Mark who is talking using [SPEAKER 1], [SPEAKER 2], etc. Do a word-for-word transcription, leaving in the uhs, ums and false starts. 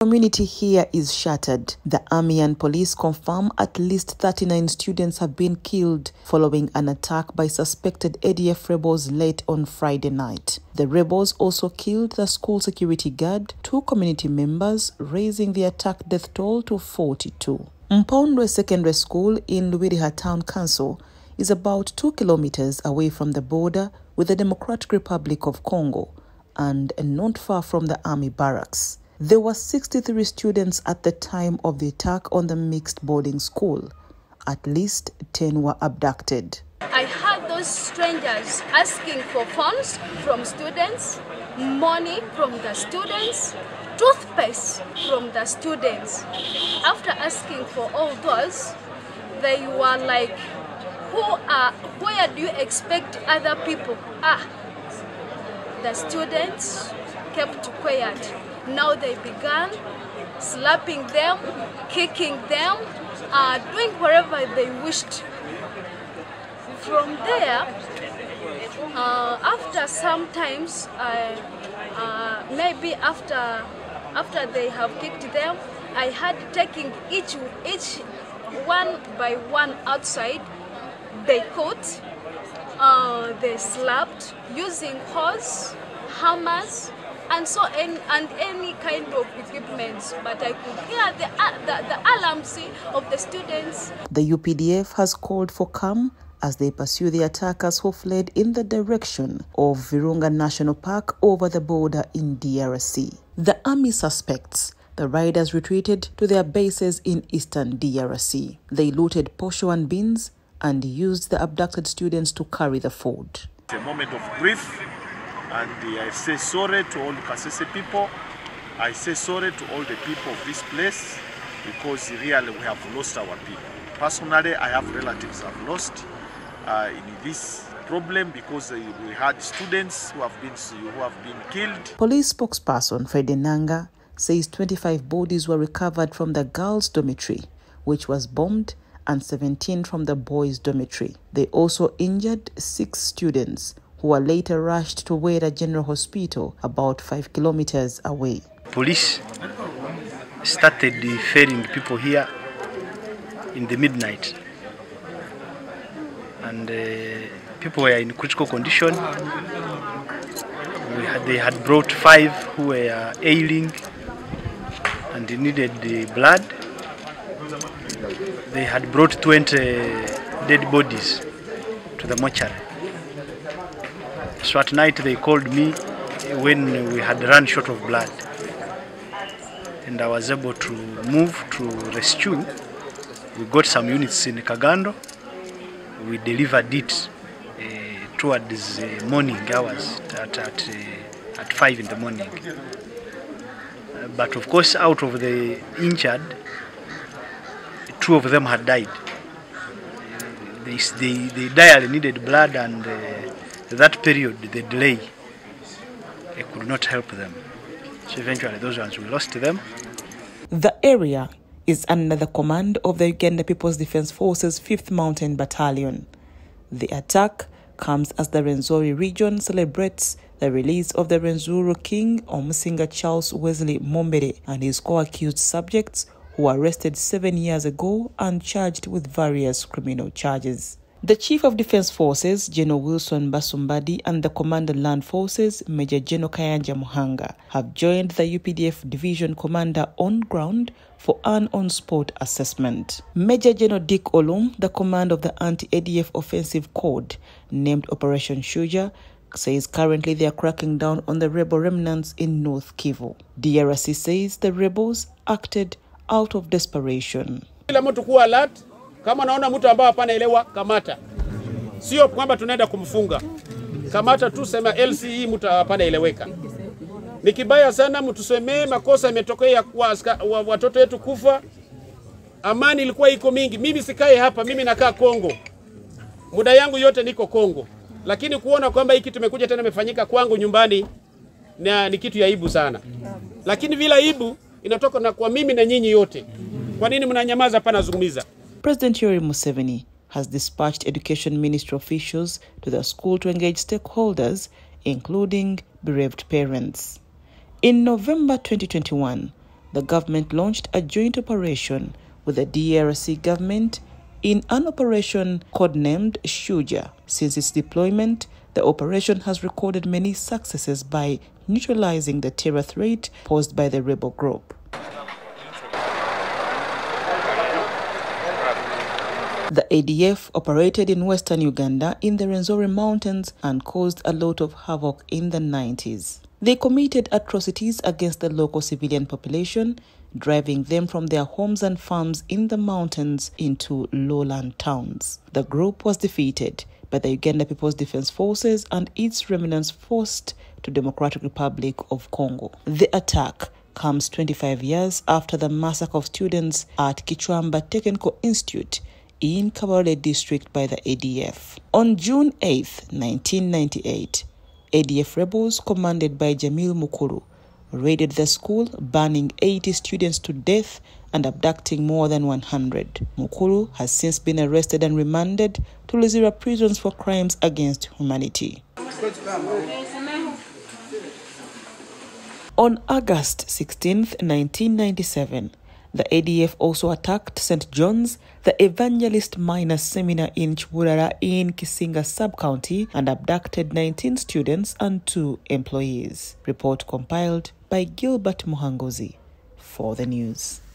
[SPEAKER 1] Community here is shattered. The army and police confirm at least thirty-nine students have been killed following an attack by suspected A D F rebels late on Friday night. The rebels also killed the school security guard, two community members, raising the attack death toll to forty-two. Mpondwe Secondary School in Luwiriha Town Council is about two kilometers away from the border with the Democratic Republic of Congo and not far from the army barracks. There were sixty-three students at the time of the attack on the mixed boarding school. At least ten were abducted.
[SPEAKER 2] I heard those strangers asking for phones from students, money from the students, toothpaste from the students. After asking for all those, they were like, Who are, where do you expect other people? Ah, the students kept quiet. Now they began slapping them, kicking them, uh, doing whatever they wished. From there, uh, after some times, uh, uh, maybe after after they have kicked them, I had taking each each one by one outside. They caught, uh, they slapped using hose, hammers, and so any, and any kind of equipment. But I could hear the, uh, the, the alarms of the students.
[SPEAKER 1] The U P D F has called for calm as they pursue the attackers who fled in the direction of Virunga National Park over the border in D R C. The army suspects the riders retreated to their bases in eastern D R C. They looted posho and beans and used the abducted students to carry the food.
[SPEAKER 3] It's a moment of grief, and I say sorry to all the Kasese people. I say sorry to all the people of this place, because really we have lost our people. Personally, I have relatives I've lost uh, in this problem, because uh, we had students who have been who have been killed.
[SPEAKER 1] Police spokesperson Fede Nanga says twenty-five bodies were recovered from the girls' dormitory, which was bombed, and seventeen from the boys' dormitory. They also injured six students who were later rushed to Wera General Hospital, about five kilometers away.
[SPEAKER 4] Police started ferrying people here in the midnight, and uh, people were in critical condition. We had, they had brought five who were ailing and they needed the blood. They had brought twenty dead bodies to the mortuary. So at night they called me when we had run short of blood, and I was able to move to rescue. We got some units in Kagando. We delivered it uh, towards uh, morning hours at, at, uh, at five in the morning. Uh, but of course, out of the injured, two of them had died. They, they, they direly needed blood, and uh, that period, the delay, it could not help them. So eventually those ones, we lost them.
[SPEAKER 1] The area is under the command of the Uganda Peoples Defence Forces fifth Mountain Battalion. The attack comes as the Rwenzori region celebrates the release of the Rwenzori King Omusinga Charles Wesley Mombere and his co-accused subjects who were arrested seven years ago and charged with various criminal charges. The Chief of Defence Forces, General Wilson Basumbadi, and the Commander Land Forces, Major General Kayanja Muhanga, have joined the U P D F Division Commander on ground for an on-spot assessment. Major General Dick Olum, the command of the Anti-A D F Offensive Code, named Operation Shuja, says currently they are cracking down on the rebel remnants in North Kivu. D R C says the rebels acted out of desperation.
[SPEAKER 5] Kama naona mtu ambao hapana elewa, kamata. Sio kwamba tunaenda kumfunga. Kamata tu, sema L C E mtu hapana eleweka. Ni kibaya sana mtusemee makosa yametokea kwa watoto wetu kufa. Amani ilikuwa iko mingi. Mimi sikae hapa, mimi nakaa Kongo. Muda yangu yote niko Kongo. Lakini kuona kwamba hiki tumekuja tena imefanyika kwangu nyumbani na ni kitu ya aibu sana. Lakini vile aibu inatoka na kwa mimi na nyinyi yote. Kwa nini mnanyamaza hapa nazungumza?
[SPEAKER 1] President Yoweri Museveni has dispatched education ministry officials to the school to engage stakeholders, including bereaved parents. In November twenty twenty-one, the government launched a joint operation with the D R C government in an operation codenamed Shuja. Since its deployment, the operation has recorded many successes by neutralizing the terror threat posed by the rebel group. The A D F operated in western Uganda in the Rwenzori Mountains and caused a lot of havoc in the nineties. They committed atrocities against the local civilian population, driving them from their homes and farms in the mountains into lowland towns. The group was defeated by the Uganda Peoples Defence Forces and its remnants forced to Democratic Republic of Congo. The attack comes twenty-five years after the massacre of students at Kichwamba Technical Institute in Kabale district by the A D F. On June eighth, nineteen ninety-eight, A D F rebels commanded by Jamil Mukulu raided the school, burning eighty students to death and abducting more than one hundred. Mukulu has since been arrested and remanded to Luzira prisons for crimes against humanity. On August sixteenth, nineteen ninety-seven, the A D F also attacked Saint John's, the Evangelist Minor Seminar in Chiburara in Kisinga Sub-County, and abducted nineteen students and two employees. Report compiled by Gilbert Muhangozi for the news.